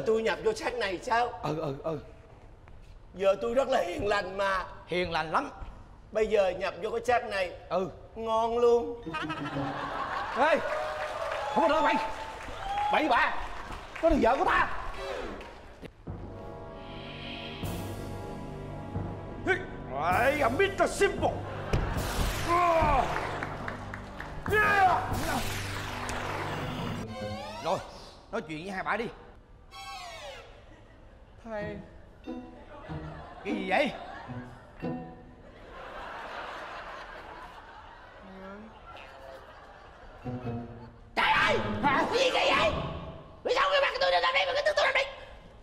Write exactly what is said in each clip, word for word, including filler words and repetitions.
tôi nhập vô xác này sao? Ừ ừ ừ. Giờ tôi rất là hiền lành mà. Hiền lành lắm. Bây giờ nhập vô cái xác này. Ừ. Ngon luôn. Ê, không có đâu mày. Bậy bạ. Đó là vợ của ta. I am mít-tơ Simple. Rồi, nói chuyện với hai bà đi. Thầy. Cái gì vậy? Trời ơi! Hả? Cái gì kỳ vậy? Vì sao cái mặt tôi làm đây mà cái tức tôi làm đi?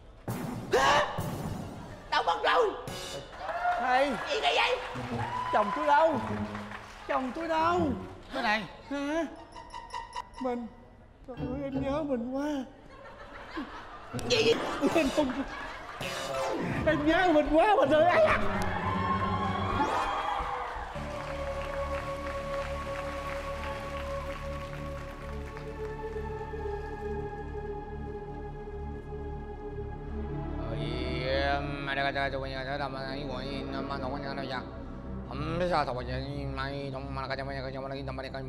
Đâu mất rồi? Thầy. Cái gì kỳ vậy? Chồng tôi đâu? Chồng tôi đâu? Cái này. Hả? Mình. Trời ơi, em nhớ mình quá. Gì gì? Em không... Em nhớ mình quá mình ơi. Ấy à. Hãy subscribe cho kênh Ghiền Mì Gõ để không bỏ lỡ những video hấp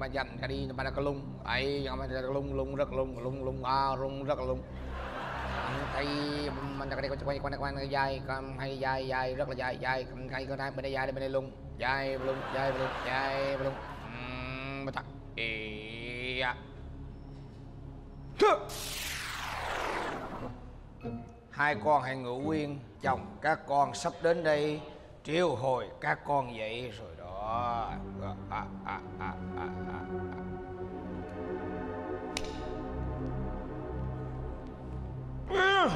dẫn. Hai con hãy ngủ yên, chồng các con sắp đến đây triệu hồi các con dậy rồi đó. À, à, à, à, à, à.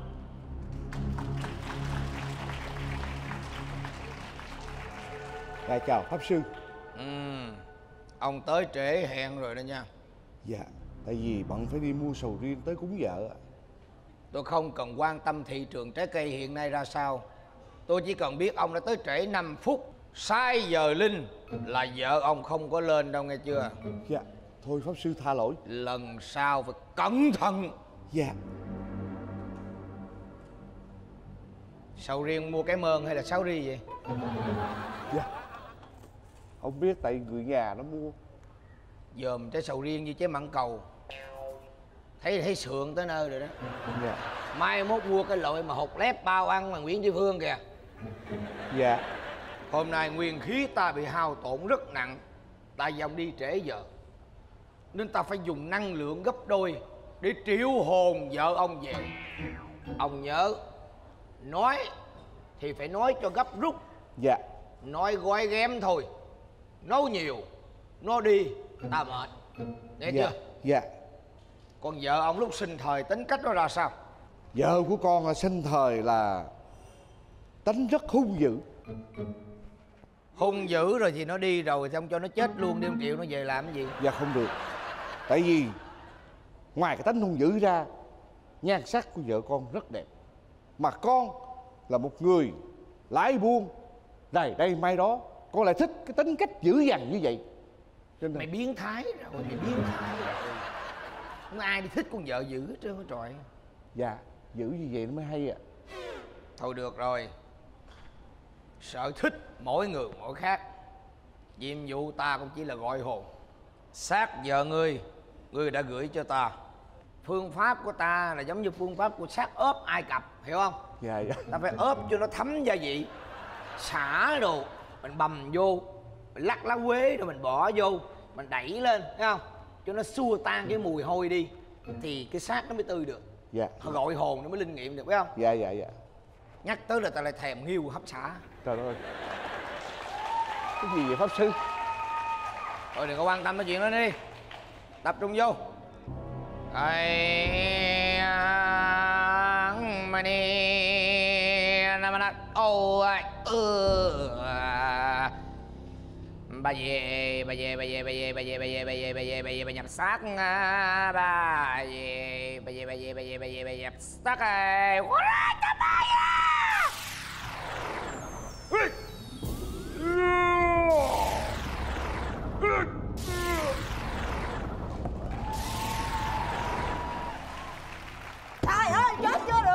Dạ chào pháp sư. Ừ, ông tới trễ hẹn rồi đó nha. Dạ, tại vì bận phải đi mua sầu riêng tới cúng vợ. Tôi không cần quan tâm thị trường trái cây hiện nay ra sao. Tôi chỉ cần biết ông đã tới trễ năm phút. Sai giờ linh là vợ ông không có lên đâu, nghe chưa? Dạ, thôi pháp sư tha lỗi. Lần sau phải cẩn thận. Dạ. Sầu riêng mua cái mơn hay là sáo ri vậy? Dạ, không biết tại người nhà nó mua. Dòm trái sầu riêng như trái mãng cầu. Thấy thấy sượng tới nơi rồi đó. Dạ. Mai mốt mua cái loại mà hột lép bao ăn mà Nguyễn Tri Phương kìa. Dạ. Hôm nay nguyên khí ta bị hao tổn rất nặng. Tại vì ông đi trễ giờ, nên ta phải dùng năng lượng gấp đôi để triệu hồn vợ ông về. Ông nhớ, nói thì phải nói cho gấp rút. Dạ. Nói gói ghém thôi, nói nhiều nó đi ta mệt, nghe dạ. chưa? Dạ. Còn vợ ông lúc sinh thời tính cách nó ra sao? Vợ của con là sinh thời là tính rất hung dữ. Hung dữ rồi thì nó đi rồi thì ông cho nó chết luôn đi, ông chịu nó về làm cái gì? Dạ không được. Tại vì ngoài cái tính hung dữ ra, nhan sắc của vợ con rất đẹp. Mà con là một người lái buôn này đây mai đó, con lại thích cái tính cách dữ dằn như vậy. Cho nên... Mày biến thái rồi, mày biến thái rồi. Không ai đi thích con vợ dữ hết trơn á trọi. Dạ, dữ như vậy nó mới hay ạ. À. Thôi được rồi. Sở thích mỗi người mỗi khác. Nhiệm vụ ta cũng chỉ là gọi hồn. Xác vợ ngươi, ngươi đã gửi cho ta. Phương pháp của ta là giống như phương pháp của xác ốp Ai Cập, hiểu không? Dạ dạ. Ta phải ốp cho nó thấm gia vị, xả đồ, mình bầm vô, mình lắc lá quế rồi mình bỏ vô, mình đẩy lên, thấy không? Cho nó xua tan cái mùi hôi đi, thì cái xác nó mới tươi được. Dạ. Gọi hồn nó mới linh nghiệm được, phải không? Dạ dạ dạ. Nhắc tới là ta lại thèm nghiêu hấp xả. Trời ơi. Cái gì vậy pháp sư? Thôi đừng có quan tâm cái chuyện đó đi. Tập trung vô. Ai mani namana ô ừ bà về bà về bà về bà về bà về bà về bà về bà về bà về bà nhập xác bà về bà về bà về bà về bà về bà nhập xác ai Trời ơi, chết chưa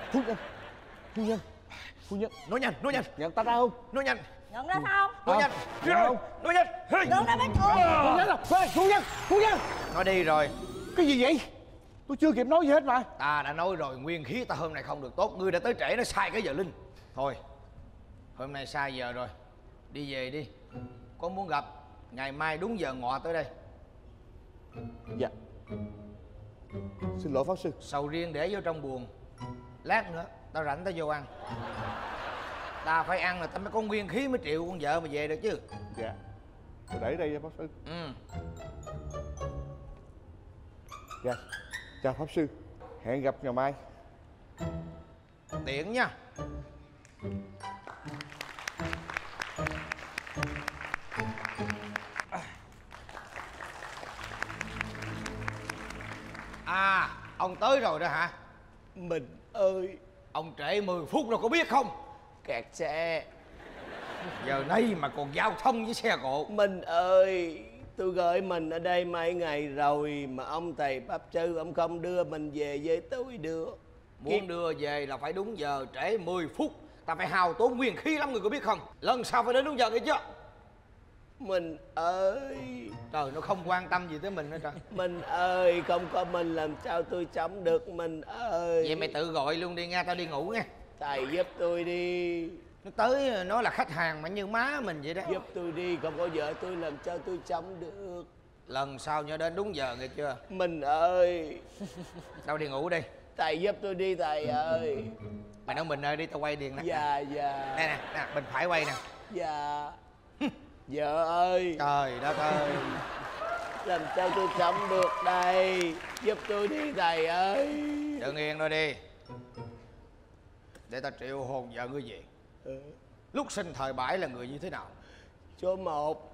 Phu nhân, phu nhân, phu nhân. Nói nhanh, nói nhanh. Nhận ta ra không? Nói nhanh. Nhận ra sao? Nói nhanh. Nhận không? Nói nhanh. Nhận ra mấy người. Phu nhân à, phu nhân, phu nhân. Nói đi rồi. Cái gì vậy? Tôi chưa kịp nói gì hết mà. Ta đã nói rồi, nguyên khí ta hôm nay không được tốt. Ngươi đã tới trễ, nó sai cái giờ linh. Thôi, hôm nay sai giờ rồi. Đi về đi. Có muốn gặp, ngày mai đúng giờ ngọ tới đây. Dạ. Xin lỗi pháp sư. Sầu riêng để vô trong buồng. Lát nữa tao rảnh tao vô ăn. Ta phải ăn là tao mới có nguyên khí mới chịu con vợ mà về được chứ. Dạ. Tôi để đây pháp sư. Ừ. Dạ. Chào pháp sư. Hẹn gặp ngày mai. Tiện nha. À, ông tới rồi đó hả? Mình ơi. Ông trễ mười phút rồi có biết không? Kẹt xe. Giờ này mà còn giao thông với xe cộ. Mình ơi, tôi gửi mình ở đây mấy ngày rồi mà ông thầy pháp sư ông không đưa mình về với tôi được. Muốn đưa về là phải đúng giờ, trễ mười phút ta phải hao tốn nguyên khí lắm, người có biết không? Lần sau phải đến đúng giờ nghe chưa? Mình ơi. Trời, nó không quan tâm gì tới mình nữa trời. Mình ơi, không có mình làm sao tôi sống được mình ơi. Vậy mày tự gọi luôn đi nha, tao đi ngủ nha. Thầy giúp tôi đi. Nó tới nói là khách hàng mà như má mình vậy đó. Giúp tôi đi, không có vợ tôi làm sao tôi sống được. Lần sau nhớ đến đúng giờ nghe chưa? Mình ơi. Tao đi ngủ đi. Thầy giúp tôi đi thầy ơi. Mày nói mình ơi đi, tao quay điện nè. Dạ dạ. Nè nè, nè, mình phải quay nè. Dạ. Vợ ơi. Trời đất ơi. Làm sao tôi sống được đây? Giúp tôi đi thầy ơi. Đừng yên thôi đi. Để tao triệu hồn vợ ngươi về. Ừ. Lúc sinh thời bãi là người như thế nào? Số một.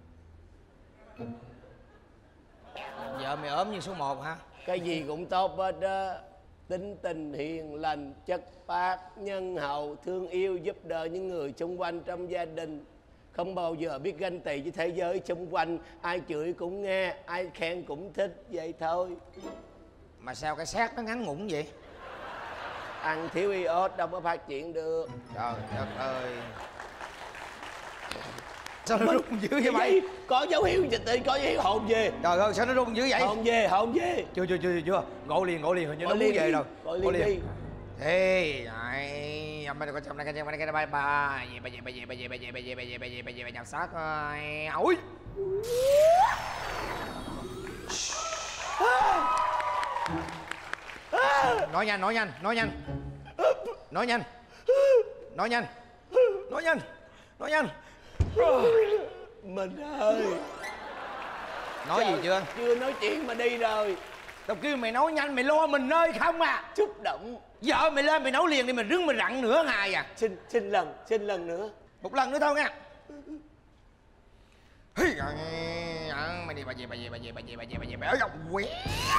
Vợ mày ốm như số một hả? Cái gì cũng tốt hết đó. Tính tình hiền lành, chất phác, nhân hậu, thương yêu, giúp đỡ những người xung quanh trong gia đình. Không bao giờ biết ganh tị với thế giới xung quanh. Ai chửi cũng nghe, ai khen cũng thích, vậy thôi. Mà sao cái xác nó ngắn ngủn vậy? Ăn thiếu iốt đâu có phát triển được. Trời đất ơi. Sao nó rung dữ vậy mày? Có dấu hiệu dịch tị, có dấu hiệu hồn về. Trời ơi, sao nó rung dữ vậy? Hồn về, hồn về. Chưa chưa chưa chưa. Gọi liền, gọi liền, hình như nó Gọi muốn liền về đi, rồi. gọi liền đi. Thế, này, ông bây giờ có trong này cái cái cái ba ba, về về về về về về về về về về về về về nhà xác rồi. Ôi. Nói nhanh, nói nhanh, nói nhanh. Nói nhanh. Nói nhanh. Nói nhanh. Nói nhanh. Mình ơi. Nói gì chưa? Chưa nói chuyện mà đi rồi. Tao kêu mày nói nhanh, mày lo mình ơi không à. Xúc động. Vợ mày lên mày nấu liền đi, mình rưng mình rặn nửa ngày à. Xin, xin lần, xin lần nữa. Một lần nữa thôi nha. Mày đi, bà về, bà về, bà về, bà về, bà về, bà về, bà ở dòng quế.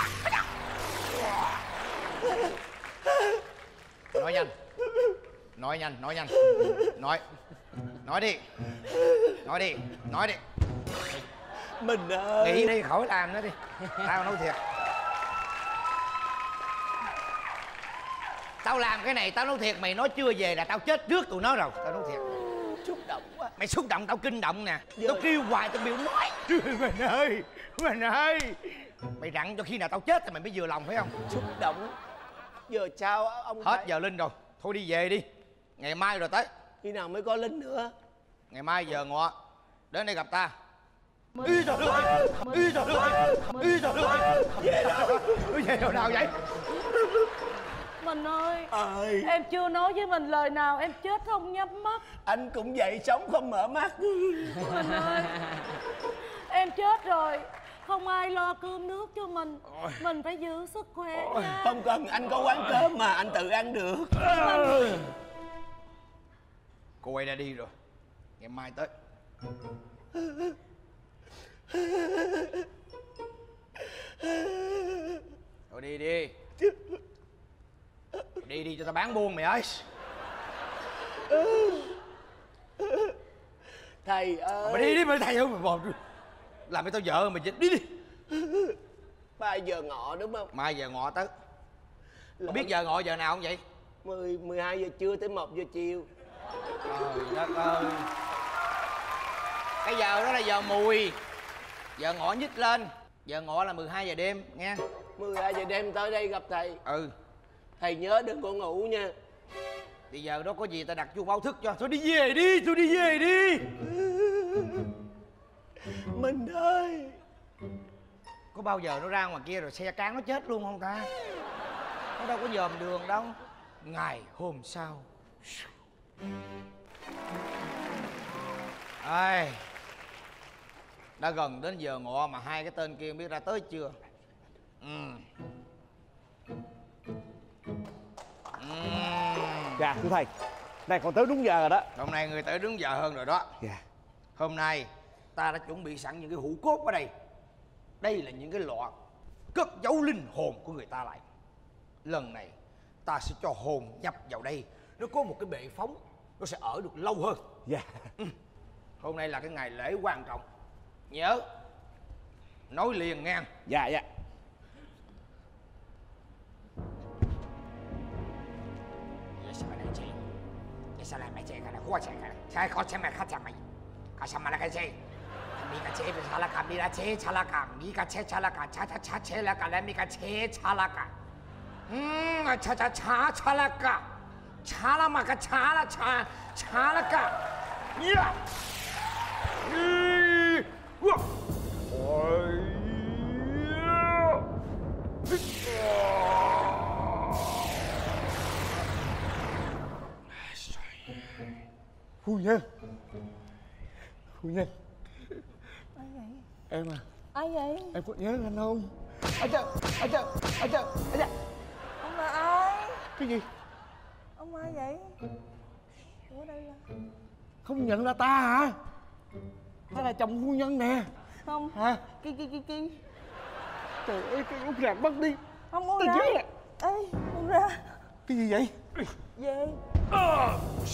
Nói nhanh. Nói nhanh, nói nhanh. Nói. Nói đi. Nói đi, nói đi. Mình ơi. Nghỉ đi, khỏi làm nữa đi. Tao nói thiệt. Tao làm cái này, tao nói thiệt, mày nói chưa về là tao chết trước tụi nó rồi. Tao nói thiệt. Xúc động quá. Mày xúc động, tao kinh động nè. Giờ... Tao kêu hoài, tao biểu nói. Mình ơi, mình ơi. Mày rặn cho khi nào tao chết thì mày mới vừa lòng phải không? Xúc động. Giờ sao ông Hết thầy? giờ linh rồi. Thôi đi về đi. Ngày mai rồi tới. Khi nào mới có lính nữa? Ngày mai giờ ngọ đến đây gặp ta. Ý trời ơi! Ý trời ơi! Ý trời ơi! Về đâu? Về đâu nào vậy? Mình ơi. Ơi. Em chưa nói với mình lời nào, em chết không nhắm mắt. Anh cũng vậy, sống không mở mắt. Mình ơi. Em chết rồi, không ai lo cơm nước cho mình. Mình phải giữ sức khỏe nha. Không cần, anh có quán cơm mà, anh tự ăn được. Cô ấy đã đi rồi. Ngày mai tới. Thôi đi đi. Đi đi cho tao bán buôn mày ơi. Thầy ơi. Mày đi đi mày thầy ơi mày bò. Làm cho tao vợ mày chết đi đi. Ba giờ ngọ đúng không? Mai giờ ngọ tới. Mày biết giờ ngọ giờ nào không vậy? mười mười hai giờ trưa tới một giờ chiều. Trời đất ơi. Cái giờ đó là giờ mùi. Giờ ngọ nhích lên. Giờ ngọ là mười hai giờ đêm nghe. mười hai giờ đêm tới đây gặp thầy. Ừ. Thầy nhớ đừng có ngủ nha. Thì giờ đó có gì ta đặt chuông báo thức cho. Thôi đi về đi, thôi đi về đi. Mình ơi. Có bao giờ nó ra ngoài kia rồi xe cán nó chết luôn không ta? Nó đâu có dòm đường đâu. Ngày hôm sau. Ai... Đã gần đến giờ ngọ mà hai cái tên kia không biết ra tới chưa. Ừ. Ừ. Dạ thưa thầy, này còn tới đúng giờ rồi đó. Hôm nay người tới đúng giờ hơn rồi đó. Dạ. Hôm nay ta đã chuẩn bị sẵn những cái hũ cốt ở đây. Đây là những cái lọ cất giấu linh hồn của người ta lại. Lần này ta sẽ cho hồn nhập vào đây. Nó có một cái bệ phóng, nó sẽ ở được lâu hơn. Dạ. Ừ. Hôm nay là cái ngày lễ quan trọng. Nhớ nói liền nghe. Dạ dạ. Phu nhân. Phu nhân. Ai vậy? Em à. Ai vậy? Em có nhớ anh không? Anh cha, anh cha, anh cha, anh cha. Ông là ai? Cái gì? Ông ai vậy? Ủa đây là... Không nhận ra ta hả? Ta là chồng phu nhân nè. Không. Hả? Ki ki ki ki. Trời ơi, cái út rạc bắt đi. Không muốn Ta ra. chết rồi. Ê, muốn ra. Cái gì vậy? Về. À.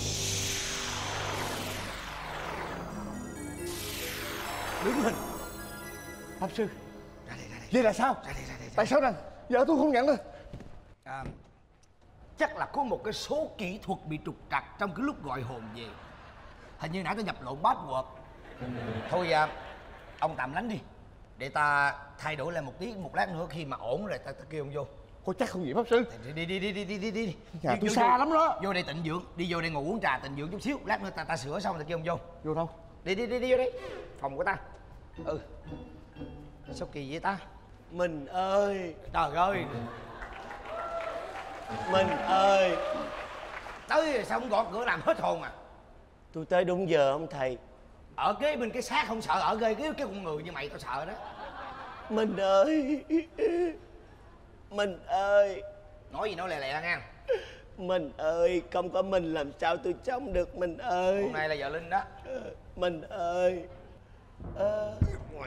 Đứng hình. Pháp sư. Ra đây, ra đây. Vậy là sao? Ra đây, ra đây, ra Tại sao rằng vợ tôi không nhận được? À, chắc là có một cái số kỹ thuật bị trục trặc trong cái lúc gọi hồn về. Hình như nãy tôi nhập lộn password. Thôi à, ông tạm lánh đi. Để ta thay đổi lại một tí, một lát nữa khi mà ổn rồi ta, ta kêu ông vô. Có chắc không vậy Pháp sư? Đi đi đi đi đi đi đi. Nhà Vô, tôi vô, xa vô, lắm đó. Vô đây tịnh dưỡng, đi vô đây ngủ uống trà tịnh dưỡng chút xíu. Lát nữa ta ta sửa xong ta kêu ông vô. Vô đâu? Đi đi đi đi vô đây. Phòng của ta. Ừ. Sao kỳ vậy ta? Mình ơi. Trời ơi. Mình ơi. Tới rồi sao không gõ cửa làm hết hồn à? Tôi tới đúng giờ không thầy? Ở kế bên cái xác không sợ, ở ghê cái cái con người như mày tao sợ đó. Mình ơi. Mình ơi. Nói gì nói lẹ lẹ nha. Mình ơi, không có mình làm sao tôi chống được mình ơi. Hôm nay là vợ Linh đó. Mình ơi. Ờ.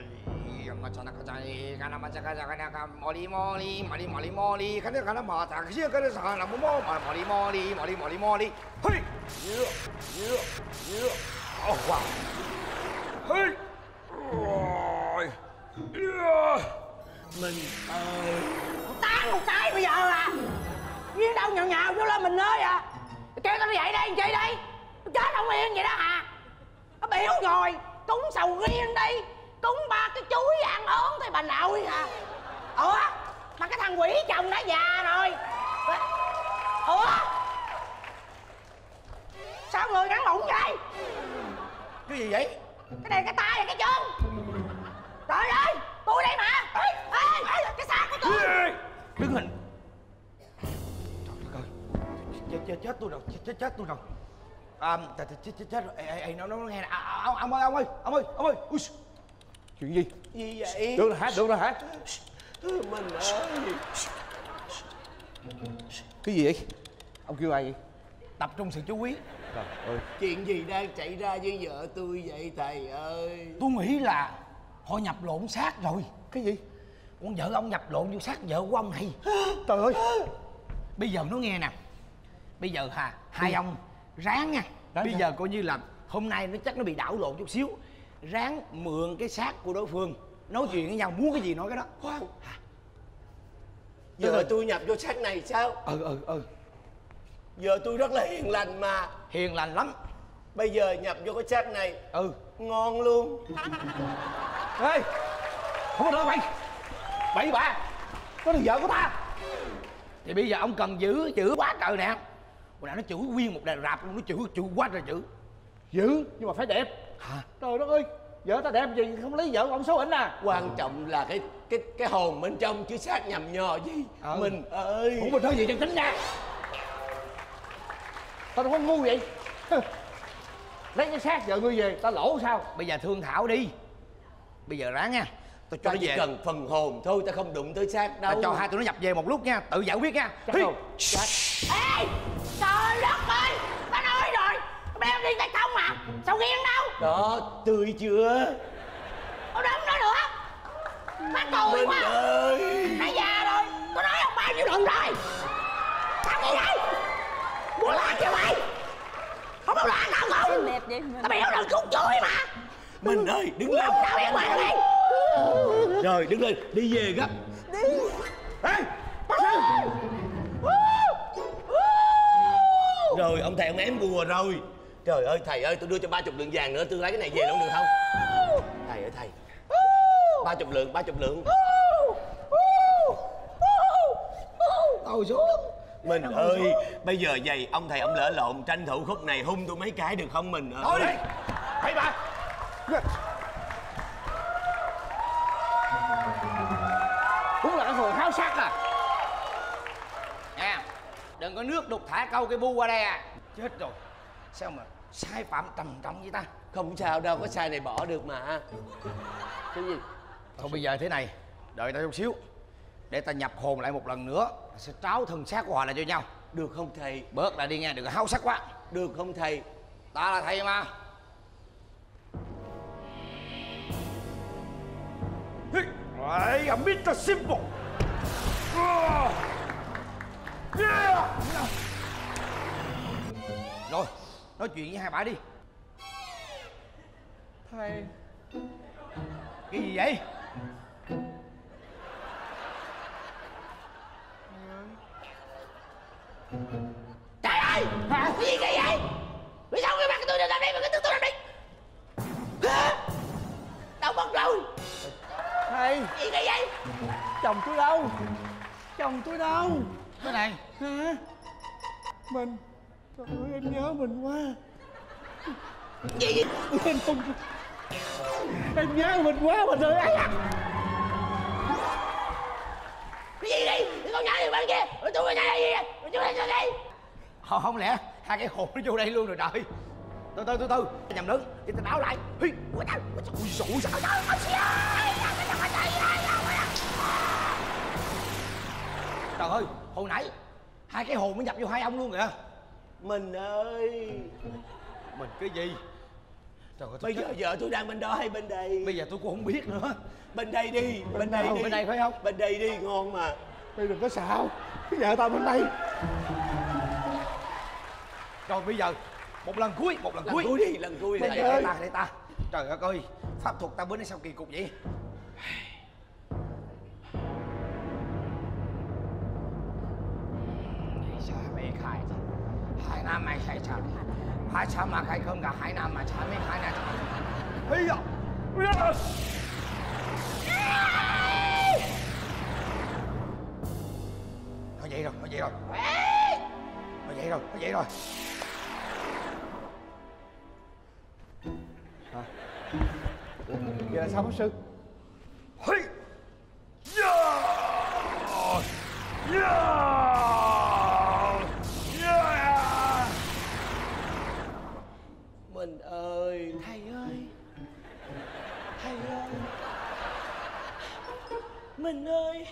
Moli moli moli moli moli cái đó cái đó mò thằng kia cái đó sợ là mò mò moli moli moli moli moli hey yeah yeah yeah oh wow hey rồi yeah Mình ơi. Tán một cái bây giờ à? Viên đâu nhào nhào vô lên mình ơi à? Kêu tao dậy đây chị đi. Chết không yên vậy đó hả? Nó biểu rồi. Cúng sầu riêng đi. Cúng ba cái chuối ăn ớn thì bà nội hả? Ủa? Mà cái thằng quỷ chồng đã già rồi. Ủa? Sao người ngắn bụng vậy? cái gì vậy? Cái này cái tay hay cái chân? Trời ơi! Tôi đây mà! Ê! Ê! Cái xác của tôi! Đứng hình. Trời đất ơi. Chết chết chết tôi rồi, chết chết chết tôi rồi. À, chết chết chết chết rồi. Ê ê ê nó nó nghe nè. À, ông, ông ơi ông ơi, ông ơi, ông ơi. Ui. Chuyện gì? Gì vậy? Được rồi hả? Được rồi hả? Mình ơi. Cái gì vậy? Ông kêu ai vậy? Tập trung sự chú ý. Trời ơi. Chuyện gì đang xảy ra với vợ tôi vậy thầy ơi? Tôi nghĩ là họ nhập lộn xác rồi. Cái gì? Con vợ ông nhập lộn vô xác vợ của ông này. Trời ơi. Bây giờ nó nghe nè. Bây giờ hà hai ông ráng nha. Ráng Bây sao? giờ coi như là hôm nay nó chắc nó bị đảo lộn chút xíu. Ráng mượn cái xác của đối phương nói chuyện với nhau, muốn cái gì nói cái đó. Giờ tôi nhập vô xác này sao? Ừ ừ ừ. Vợ tôi rất là hiền lành mà. Hiền lành lắm. Bây giờ nhập vô cái xác này. Ừ. Ngon luôn. Ê, không có được mày. Bậy bạ, có là vợ của ta. Thì bây giờ ông cần giữ chữ quá trời nè. Hồi nãy nó chửi nguyên một đàn rạp luôn, nó chửi chửi quá trời chữ. Giữ nhưng mà phải đẹp. Hả? Trời đất ơi, vợ ta đẹp gì không lấy vợ ông xấu ảnh à. Quan trọng là cái cái cái hồn bên trong chứ xác nhầm nhò gì. Ừ. Mình ơi. Ủa mình nói gì chân tính nha. Tao đâu có ngu vậy. Lấy cái xác vợ ngươi về, ta lỗ sao? Bây giờ thương thảo đi. Bây giờ ráng nha. Tôi cho Ta nó chỉ về. cần phần hồn thôi, ta không đụng tới xác đâu. Ta cho hai tụi nó nhập về một lúc nha, tự giải quyết nha. Chắc Hi. không? Ê, trời đất ơi, ta nói rồi, beo đi tay không mà, sao ghiêng đâu? Đó, tươi chưa? Ông đừng nói nữa. Má tồi Mình quá. ơi. Nó già rồi, tôi nói ông bao nhiêu lần rồi. Sao vậy đây? Muốn la kìa mày. Không có la nào không? Đẹp vậy mà. Tao biểu đừng cút chửi mà. Mình ơi, đứng lên. Tao biết mày đi. Rồi, đứng lên, đi về gấp. Ê, bác sư. Rồi, ông thầy ông ém bùa rồi. Trời ơi, thầy ơi, tôi đưa cho ba chục lượng vàng nữa, tôi lấy cái này về luôn được không? Thầy ơi, thầy. Ba chục lượng, ba chục lượng. Ngồi xuống. Mình ơi, bây giờ vậy, ông thầy ông lỡ lộn, tranh thủ khúc này hung tôi mấy cái được không mình? Thôi đi. Bậy bạ. Đúng là cái hồi háo sắc à. Nha, đừng có nước đục thả câu cái bu qua đây à. Chết rồi. Sao mà sai phạm trầm trọng vậy ta? Không sao đâu, có sai này bỏ được mà. Cái gì? Thôi bây giờ thế này, đợi ta chút xíu. Để ta nhập hồn lại một lần nữa, sẽ tráo thân xác của họ lại cho nhau. Được không thầy? Bớt lại đi nghe, đừng có háo sắc quá. Được không thầy? Ta là thầy mà. I am mít-tơ Simple. Uh. Yeah. Rồi, nói chuyện với hai bà đi. Thầy, Cái gì vậy? Trời ơi, cái gì kỳ vậy? Vì sao cái mặt tôi làm đi mà cái tức tôi làm đi? Hả? Đâu mất rồi? thầy, Gì kỳ vậy? chồng tôi đâu? Chồng tôi đâu? Cái này. Hả? Mình, trời ơi em nhớ mình quá. Gì gì? Em không... Em nhớ mình quá mình ơi. Ai à? Cái gì đi? Cái con nhỏ này bên kia. Rồi tôi ở nhà gì vậy? Rồi tôi ở đây. Không, không lẽ hai cái hồn nó vô đây luôn rồi trời. Từ từ từ từ, nhầm đứng, đi ta đảo lại. Hi, ui trời, ui dồi ôi sao trời ơi. Trời ơi, hồi nãy hai cái hồn mới nhập vô hai ông luôn kìa. Mình ơi. Mình cái gì? Trời ơi, Bây giờ vợ tôi đang bên đó hay bên đây? bây giờ tôi cũng không biết nữa. Bên đây đi, bên đây đi. Bên đây phải không? Bên đây đi, ngon mà. Mày đừng có xạo. Cái vợ tao bên đây. Rồi bây giờ một lần cuối, một lần, Lần cuối. cuối đi, lần cuối Để, thầy để, ơi. để ta, để ta. Trời ơi ơi, pháp thuật ta bữa nay sao kỳ cục vậy? Mày khai Hải Nam mày khai chả Hải chả mà khai không cả Hải Nam mà chả mấy khai này. Ây da. Nó vậy rồi, nó vậy rồi. Nó vậy rồi, nó vậy rồi. Vậy là sao bác sư? Hây. Yeah. Yeah. Yeah. Mình ơi. Thầy ơi. Thầy ơi. Mình ơi.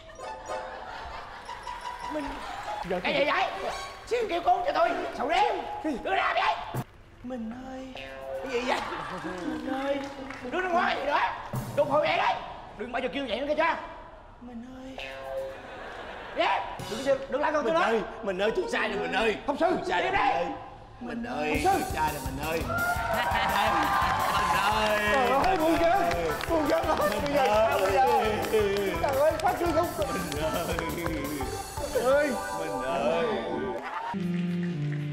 Mình. Giờ Cái gì vậy? Xin kêu cứu cho tôi. Sầu đen. Đưa ra đi. Mình ơi. Cái gì vậy? Mình ơi. Đưa ra ngoài gì đó. Đục hồi vậy đấy. Đừng bao giờ kêu vậy nữa nghe chưa? Mình ơi. Yeah. Đừng đừng lại con tôi Mình đó. ơi, mình ơi, tôi sai rồi mình ơi. Không sư. Tôi sai rồi Đi mình đi. ơi. Mình ơi, Không tôi sư. sai rồi mình ơi. Mình ơi. Trời ơi buồn ghê. Buồn ghê lắm. Bây giờ sao bây giờ? Trời ơi bác sư không. Mình ơi. Trời ơi. Mình ơi.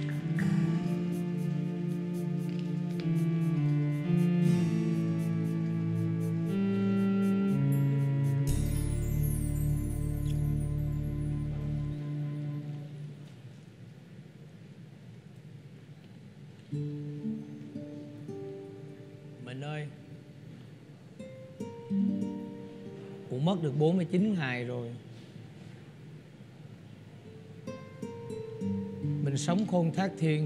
Mình ơi, cũng mất được bốn mươi chín ngày rồi. Mình sống khôn thác thiên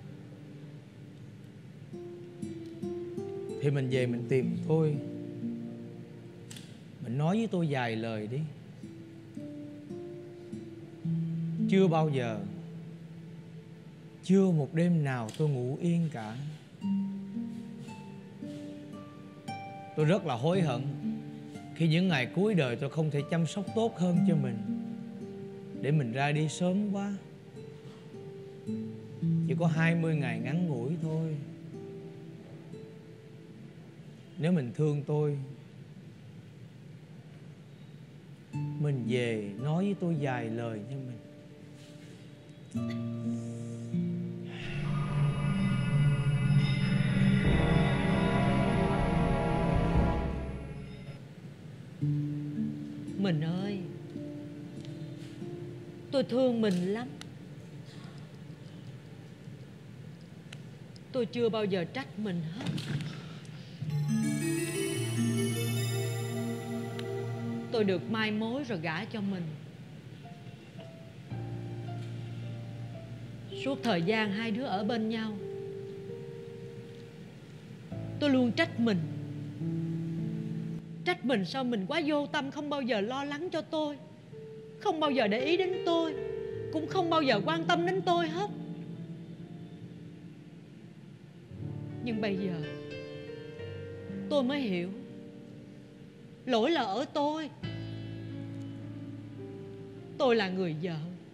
thì mình về mình tìm tôi. Mình nói với tôi vài lời đi. Chưa bao giờ, chưa một đêm nào tôi ngủ yên cả. Tôi rất là hối hận khi những ngày cuối đời tôi không thể chăm sóc tốt hơn cho mình, để mình ra đi sớm quá. Chỉ có hai mươi ngày ngắn ngủi thôi. Nếu mình thương tôi, mình về nói với tôi vài lời cho mình. Mình ơi, tôi thương mình lắm. Tôi chưa bao giờ trách mình hết. Tôi được mai mối rồi gả cho mình. Suốt thời gian hai đứa ở bên nhau, tôi luôn trách mình. Trách mình sao mình quá vô tâm, không bao giờ lo lắng cho tôi, không bao giờ để ý đến tôi, cũng không bao giờ quan tâm đến tôi hết. Nhưng bây giờ tôi mới hiểu lỗi là ở tôi. Tôi là người vợ,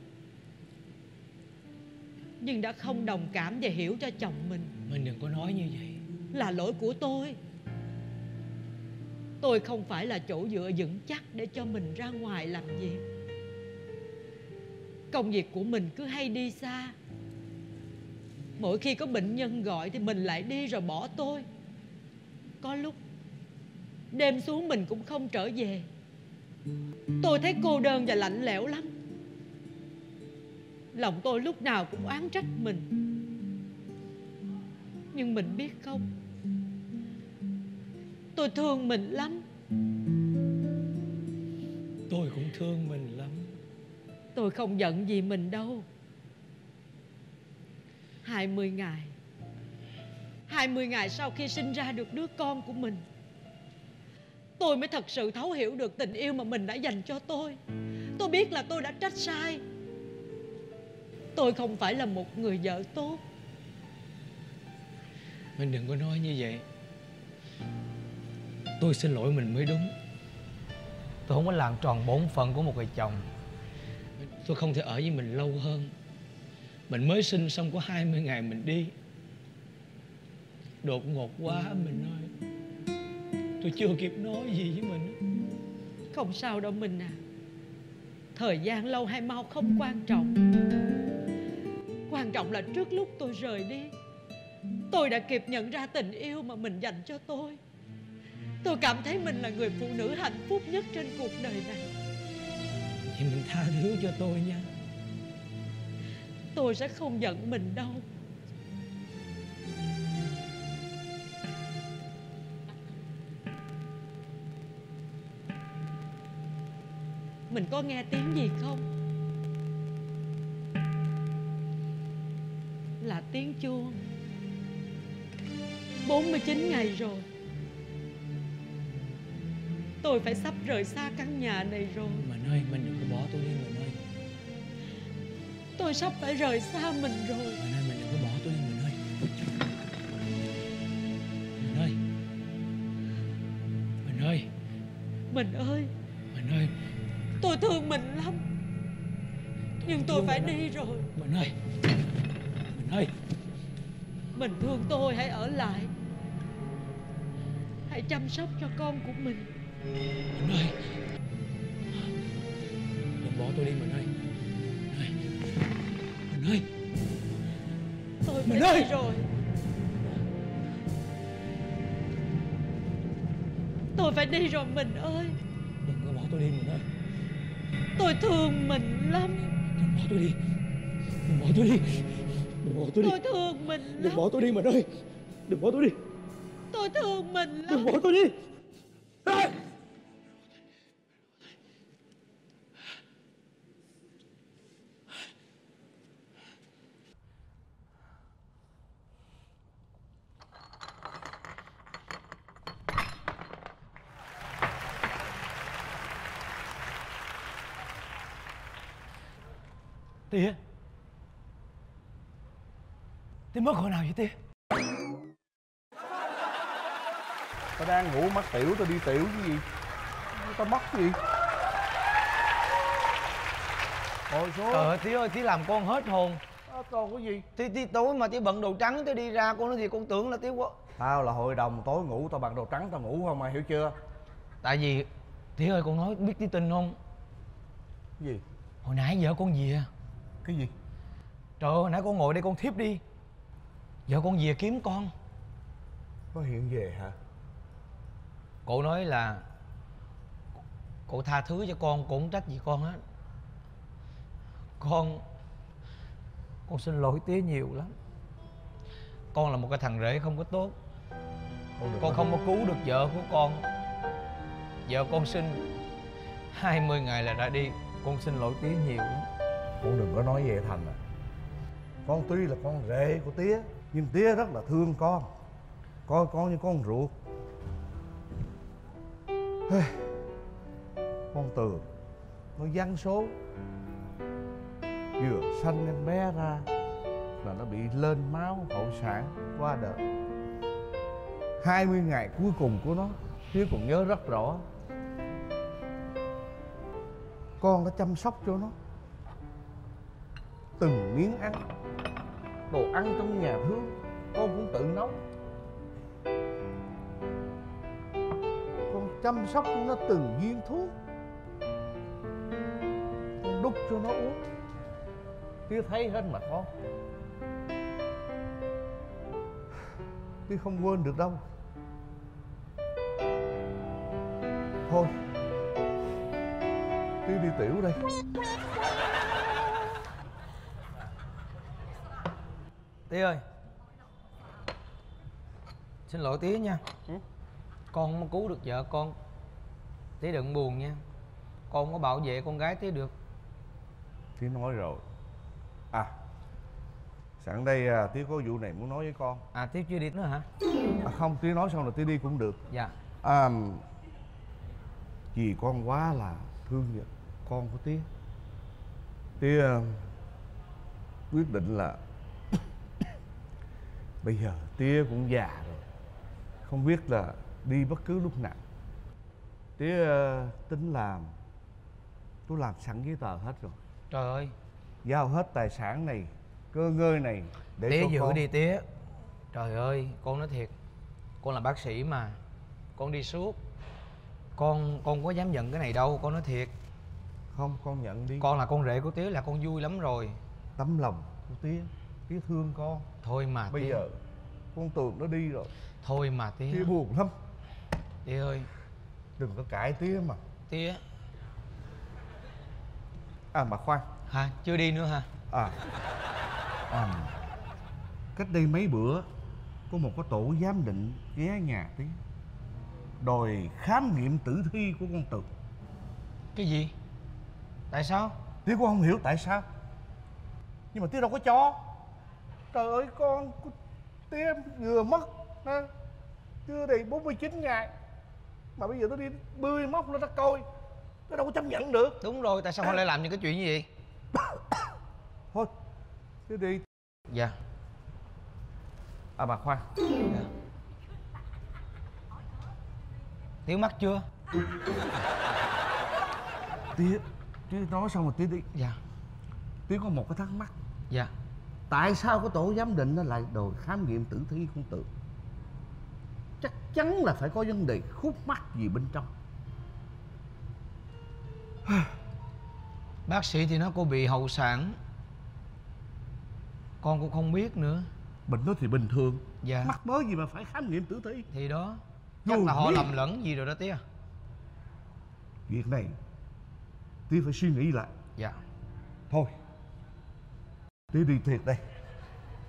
nhưng đã không đồng cảm và hiểu cho chồng mình. Mình đừng có nói như vậy. Là lỗi của tôi. Tôi không phải là chỗ dựa vững chắc để cho mình ra ngoài làm việc. Công việc của mình cứ hay đi xa. Mỗi khi có bệnh nhân gọi thì mình lại đi rồi bỏ tôi. Có lúc đêm xuống mình cũng không trở về. Tôi thấy cô đơn và lạnh lẽo lắm. Lòng tôi lúc nào cũng oán trách mình. Nhưng mình biết không, tôi thương mình lắm. Tôi cũng thương mình lắm. Tôi không giận gì mình đâu. Hai mươi ngày Hai mươi ngày sau khi sinh ra được đứa con của mình, tôi mới thật sự thấu hiểu được tình yêu mà mình đã dành cho tôi. Tôi biết là tôi đã trách sai. Tôi không phải là một người vợ tốt. Mình đừng có nói như vậy. Tôi xin lỗi mình mới đúng. Tôi không có làm tròn bổn phận của một người chồng. Tôi không thể ở với mình lâu hơn. Mình mới sinh xong có hai mươi ngày mình đi. Đột ngột quá mình ơi. Tôi chưa kịp nói gì với mình. Không sao đâu mình à. Thời gian lâu hay mau không quan trọng. Quan trọng là trước lúc tôi rời đi, tôi đã kịp nhận ra tình yêu mà mình dành cho tôi. Tôi cảm thấy mình là người phụ nữ hạnh phúc nhất trên cuộc đời này. Thì mình tha thứ cho tôi nha. Tôi sẽ không giận mình đâu. Mình có nghe tiếng gì không? Là tiếng chuông. bốn mươi chín ngày rồi. Tôi phải sắp rời xa căn nhà này rồi. Mình ơi, mình đừng có bỏ tôi đi mình ơi. Tôi sắp phải rời xa mình rồi. Mình ơi, mình đừng có bỏ tôi đi mình ơi. Mình ơi. Mình ơi. Mình ơi. Mình ơi. Tôi thương mình lắm. Nhưng tôi phải đi rồi. Mình ơi. Mình ơi. Mình thương tôi, hãy ở lại. Hãy chăm sóc cho con của mình. Mình ơi. Đừng bỏ tôi đi mình ơi. Mình ơi. Mình ơi. Tôi phải Mình ơi. đi rồi. Tôi phải đi rồi mình ơi. Đừng có bỏ tôi đi mình ơi. Tôi thương mình lắm. Đừng bỏ tôi đi. Đừng bỏ tôi đi. Đừng bỏ tôi đi. Tôi thương mình Đừng lắm. bỏ tôi đi mình ơi. Đừng bỏ tôi đi. Tôi thương mình lắm. Đừng bỏ tôi đi. À! Tía, Tía mất hồi nào vậy Tía? Tao đang ngủ mắc tiểu, tao đi tiểu cái gì? Tao mất cái gì? Ngồi xuống. Trời ơi Tía ơi, Tía làm con hết hồn. À, còn cái gì? Tía, Tía tối mà Tía bận đồ trắng Tía đi ra, con nói gì con tưởng là Tía quá. Tao là hội đồng, tối ngủ tao bằng đồ trắng tao ngủ không, mày hiểu chưa? Tại vì Tía ơi, con nói biết Tía tin không? Cái gì? Hồi nãy vợ con về. Cái gì? Trời ơi, hồi nãy con ngồi đây con thiếp đi. Vợ con về kiếm con. Có hiện về hả? Cô nói là cô tha thứ cho con, cô không trách gì con hết. Con Con xin lỗi Tía nhiều lắm. Con là một cái thằng rể không có tốt. Con, Con không có cứu được vợ của con. Vợ con sinh hai mươi ngày là đã đi. Con xin lỗi Tía nhiều lắm. Con đừng có nói về Thành à. Con tuy là con rể của Tía, nhưng Tía rất là thương con, coi con như con ruột. Con Tường nó giăng số, vừa sanh em bé ra là nó bị lên máu hậu sản qua đời. Hai mươi ngày cuối cùng của nó Tía còn nhớ rất rõ. Con đã chăm sóc cho nó từng miếng ăn, đồ ăn trong nhà thương con cũng tự nấu. Con chăm sóc cho nó từng viên thuốc, con đút cho nó uống. Tía thấy hết mà con. Tía không quên được đâu. Thôi Tía đi tiểu đây. Tía ơi, xin lỗi Tía nha. Ừ? Con không có cứu được vợ con. Tía đừng buồn nha. Con không có bảo vệ con gái Tía được. Tía nói rồi. À, sẵn đây à, Tía có vụ này muốn nói với con. À Tía chưa đi nữa hả? À, không, Tía nói xong rồi Tía đi cũng được. Dạ. À, vì con quá là thương vợ con của Tía, Tía uh, quyết định là bây giờ Tía cũng già rồi, không biết là đi bất cứ lúc nào. Tía uh, tính làm, tôi làm sẵn giấy tờ hết rồi. Trời ơi, giao hết tài sản này, cơ ngơi này để Tía cho giữ con. đi Tía. Trời ơi, con nói thiệt, con là bác sĩ mà, con đi suốt. Con con có dám nhận cái này đâu, con nói thiệt. Không, con nhận đi. Con là con rể của Tía là con vui lắm rồi. Tấm lòng của Tía, Tía thương con. Thôi mà Bây Tía. giờ con Tường nó đi rồi, Thôi mà Tía. Tía buồn lắm. Tía ơi. Đừng có cãi Tía mà. Tía. À mà khoan. Hả? Chưa đi nữa hả? À, à cách đây mấy bữa có một cái tổ giám định ghé nhà Tía đòi khám nghiệm tử thi của con Tường. Cái gì? Tại sao? Tía cũng không hiểu tại sao, nhưng mà Tía đâu có cho. Trời ơi, con của Tía vừa mất ha, chưa đầy bốn mươi chín ngày mà bây giờ nó đi bươi móc nó ra coi, nó đâu có chấp nhận được. Đúng rồi, tại sao họ lại làm những cái chuyện như vậy? Thôi Tía đi. Dạ. À mà khoan. Dạ. Tía mắc chưa? Tía Tía nói xong rồi Tía đi. Dạ. Tía có một cái thắc mắc. Dạ. Tại sao cái tổ giám định nó lại đòi khám nghiệm tử thi con Tường? Chắc chắn là phải có vấn đề khúc mắc gì bên trong. Bác sĩ thì nói cô bị hậu sản. Con cũng không biết nữa. Bệnh đó thì bình thường. Dạ. Mắc mới gì mà phải khám nghiệm tử thi. Thì đó, chắc Dù là họ biết. lầm lẫn gì rồi đó Tía. Việc này Tía phải suy nghĩ lại. Dạ. Thôi Tía đi thiệt đây.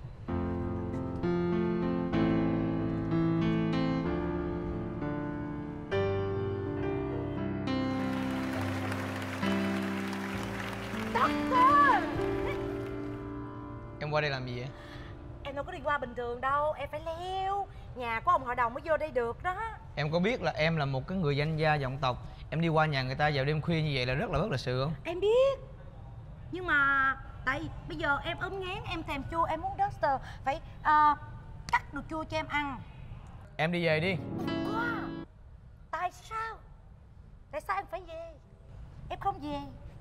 qua đây làm gì vậy? Em đâu có đi qua bình thường đâu, em phải leo nhà của ông hội đồng mới vô đây được đó. Em có biết là em là một cái người danh gia vọng tộc, em đi qua nhà người ta vào đêm khuya như vậy là rất là bất lịch sự không? Em biết. Nhưng mà tại bây giờ em ốm ngán, em thèm chua, em muốn Duster phải uh, cắt đồ chua cho em ăn. Em đi về đi. Wow. Tại sao? Tại sao em phải về? Em không về.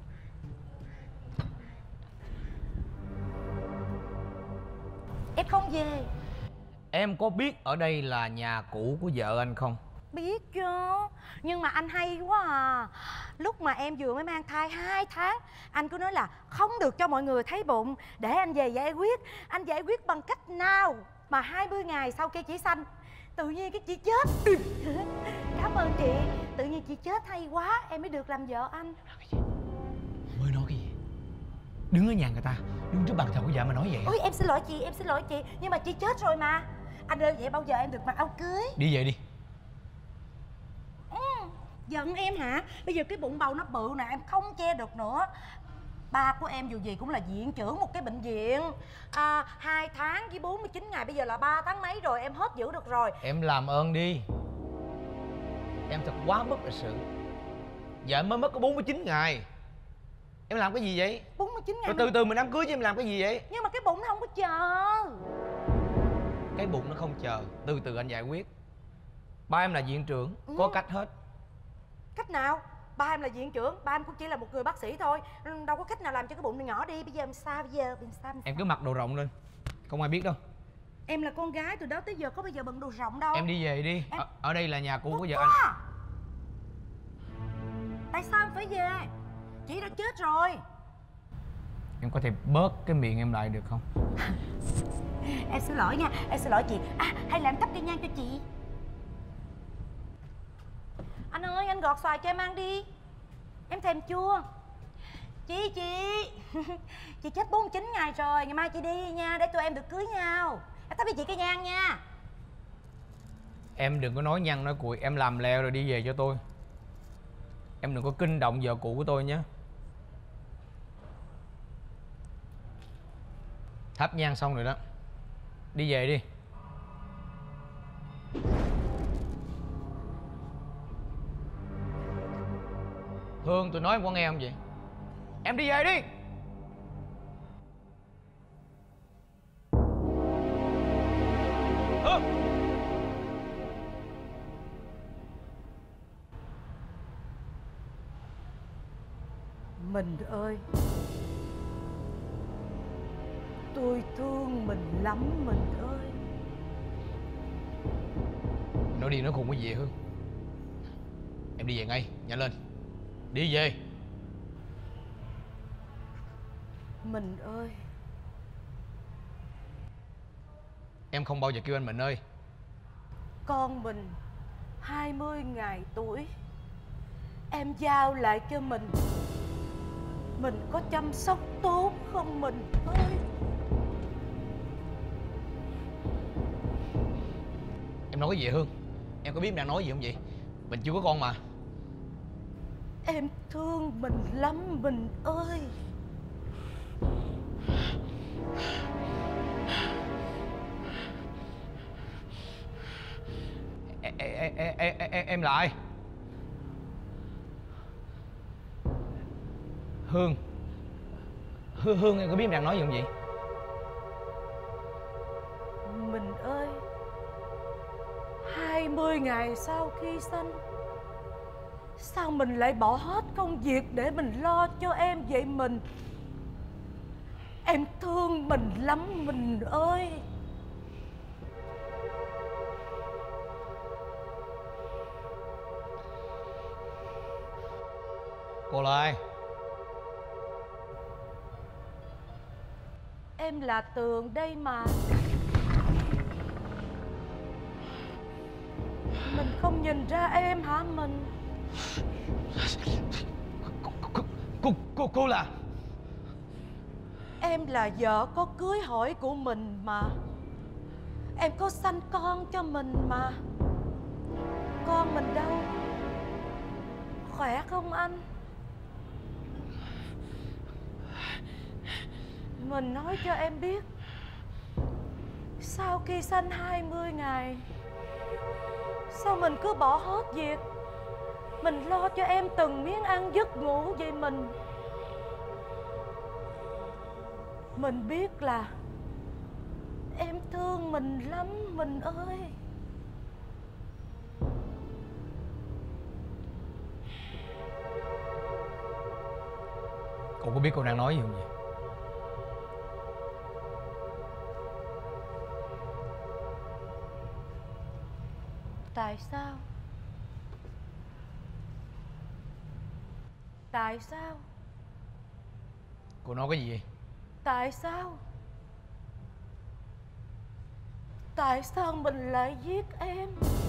Em không về. Em có biết ở đây là nhà cũ của vợ anh không? Biết chứ. Nhưng mà anh hay quá à. Lúc mà em vừa mới mang thai hai tháng, anh cứ nói là không được cho mọi người thấy bụng, để anh về giải quyết. Anh giải quyết bằng cách nào mà hai mươi ngày sau khi chị sanh, tự nhiên cái chị chết. Cảm ơn chị. Tự nhiên chị chết hay quá, em mới được làm vợ anh. Mới nói cái gì? Đứng ở nhà người ta, đứng trước bàn thờ của vợ mà nói vậy? Ôi em xin lỗi chị, em xin lỗi chị. Nhưng mà chị chết rồi mà. Anh ơi, vậy bao giờ em được mặc áo cưới? Đi về đi. Ừ, giận em hả? Bây giờ cái bụng bầu nó bự nè, em không che được nữa. Ba của em dù gì cũng là viện trưởng một cái bệnh viện. à, Hai tháng với bốn mươi chín ngày, bây giờ là ba tháng mấy rồi, em hết giữ được rồi. Em làm ơn đi. Em thật quá bất lịch sự. Vợ em mới mất có bốn mươi chín ngày. Em làm cái gì vậy? bốn mươi chín ngày Rồi từ từ mình đám cưới chứ em làm cái gì vậy? Nhưng mà cái bụng nó không có chờ. Cái bụng nó không chờ, từ từ anh giải quyết. Ba em là viện trưởng, Ừ. có cách hết. Cách nào? Ba em là viện trưởng, ba em cũng chỉ là một người bác sĩ thôi, đâu có cách nào làm cho cái bụng này nhỏ đi. Bây giờ em sao bây giờ? Em sao, em Em sao? cứ mặc đồ rộng lên, không ai biết đâu. Em là con gái, từ đó tới giờ có bao giờ bận đồ rộng đâu. Em đi về đi. Em- Ở, ở đây là nhà cũ Không của vợ có. anh. Tại sao em phải về? Chị đã chết rồi. Em có thể bớt cái miệng em lại được không? Em xin lỗi nha, em xin lỗi chị. À, hay là em thắp cây nhang cho chị. Anh ơi, anh gọt xoài cho em ăn đi. Em thèm chua. Chị, chị chị chết bốn mươi chín ngày rồi, ngày mai chị đi nha, để tụi em được cưới nhau. Em thắp cho chị cây nhang nha. Em đừng có nói nhăn nói cuội, em làm leo rồi đi về cho tôi. Em đừng có kinh động vợ cũ của tôi nhé. Thắp nhang xong rồi đó, đi về đi. Hương, tôi nói em có nghe không vậy? Em đi về đi. Hương. Mình ơi, tôi thương mình lắm mình ơi. Nói đi nói khùng cái gì vậy Hương? Em đi về ngay, nhanh lên. Đi về. Mình ơi. Em không bao giờ kêu anh Mình ơi. Con mình hai mươi ngày tuổi, em giao lại cho mình. Mình có chăm sóc tốt không mình ơi? Em nói cái gì vậy Hương? Em có biết em đang nói gì không vậy? Mình chưa có con mà. Em thương mình lắm mình ơi. Em, em, em, em, em, em lại. Hương. Hương, Hương em có biết em đang nói gì không vậy? Mình ơi, hai mươi ngày sau khi sanh, sao mình lại bỏ hết công việc để mình lo cho em vậy mình? Em thương mình lắm mình ơi. Cô là ai? Em là Tường đây mà. Mình không nhìn ra em hả mình? Cô, cô, cô, cô, cô là... Em là vợ có cưới hỏi của mình mà. Em có sanh con cho mình mà. Con mình đâu? Khỏe không anh? Mình nói cho em biết, Sau khi sanh hai mươi ngày, sao mình cứ bỏ hết việc, mình lo cho em từng miếng ăn giấc ngủ vậy mình. Mình biết là em thương mình lắm mình ơi. Cậu có biết cô đang nói gì không vậy? Tại sao? Tại sao? Cô nói cái gì vậy? Tại sao? Tại sao mình lại giết em?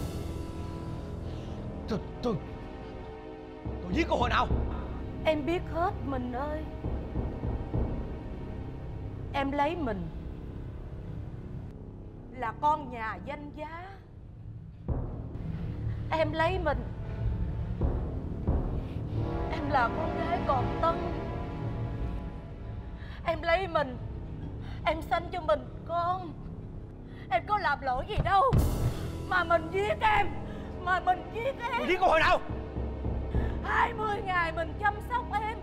Tôi, tôi Tôi giết cô hồi nào? Em biết hết mình ơi. Em lấy mình là con nhà danh giá. Em lấy mình, em là con gái còn tân. Em lấy mình, em sanh cho mình con. Em có làm lỗi gì đâu mà mình giết em. Mà mình giết em. Tôi giết cô hồi nào? Hai mươi ngày mình chăm sóc em.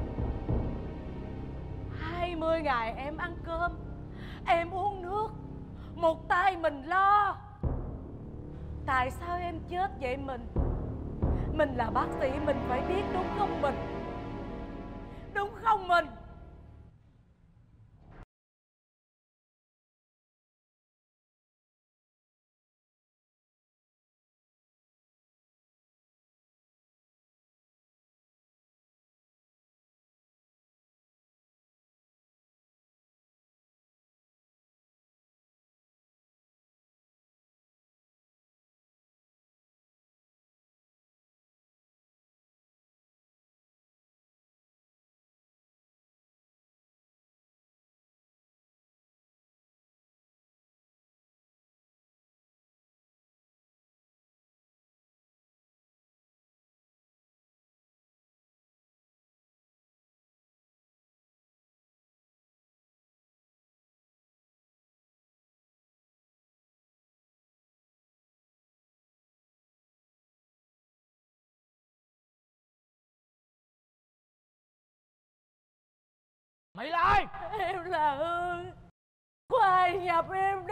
Hai mươi ngày em ăn cơm, em uống nước, một tay mình lo. Tại sao em chết vậy mình? Mình là bác sĩ, mình phải biết đúng không mình? Đúng không mình? Mày là ai? Em là Hương. Khoai nhập em đó.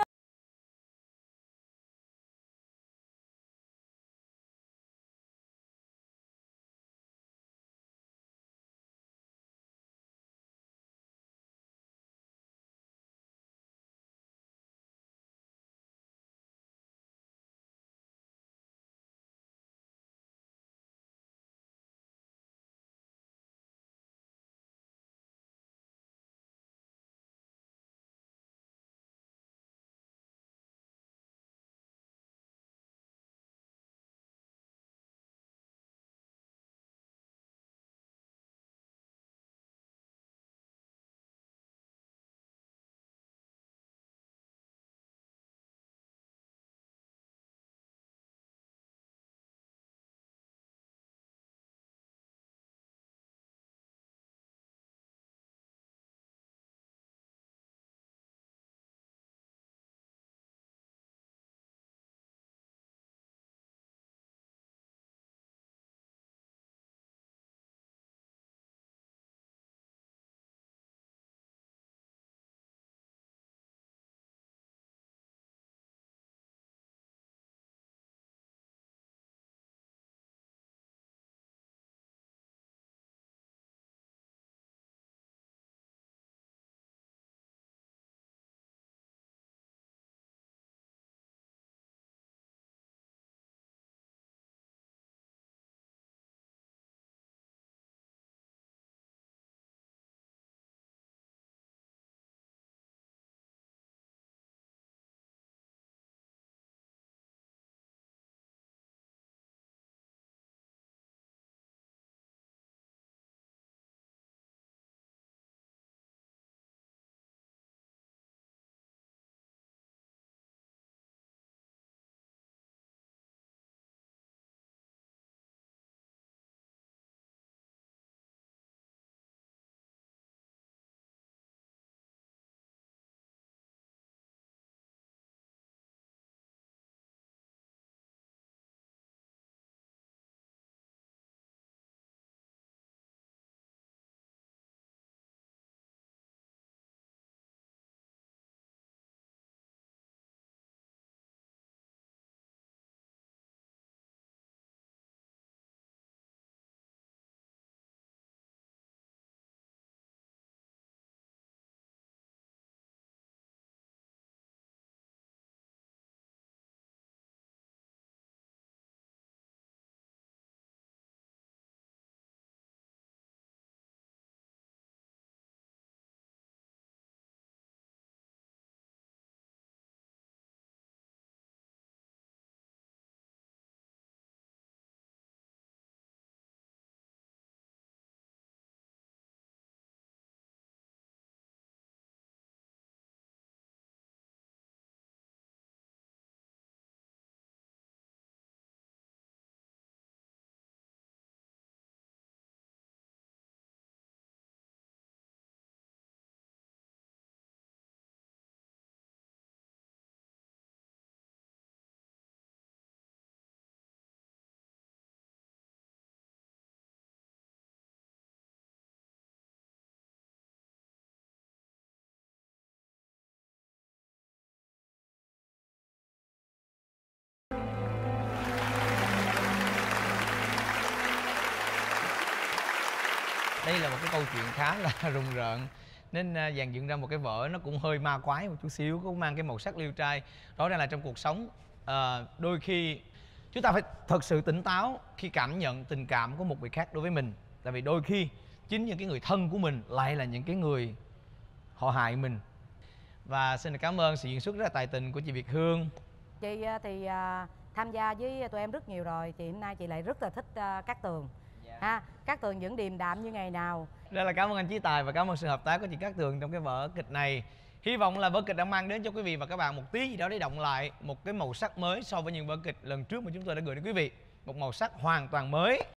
đây là một cái câu chuyện khá là rùng rợn, nên uh, dàn dựng ra một cái vở nó cũng hơi ma quái một chút xíu, cũng mang cái màu sắc liêu trai. Rõ ràng là trong cuộc sống uh, đôi khi chúng ta phải thật sự tỉnh táo khi cảm nhận tình cảm của một người khác đối với mình. Tại vì đôi khi chính những cái người thân của mình lại là những cái người họ hại mình. Và xin được cảm ơn sự diễn xuất rất là tài tình của chị Việt Hương. Chị thì uh, tham gia với tụi em rất nhiều rồi. Chị hôm nay chị lại rất là thích uh, Cát Tường. Yeah. Ha, Cát Tường vẫn điềm đạm như ngày nào. Rất là cảm ơn anh Chí Tài và cảm ơn sự hợp tác của chị Cát Tường trong cái vở kịch này. Hy vọng là vở kịch đã mang đến cho quý vị và các bạn một tí gì đó để động lại một cái màu sắc mới so với những vở kịch lần trước mà chúng tôi đã gửi đến quý vị. Một màu sắc hoàn toàn mới.